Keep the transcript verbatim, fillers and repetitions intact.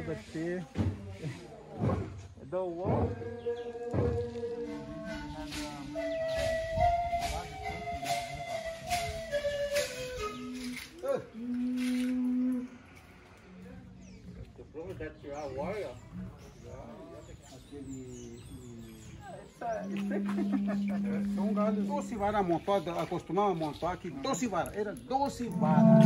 ter the wall. That's your warrior. São gado, doze varas montadas, acostumava a montar aqui, doze varas, era doze varas.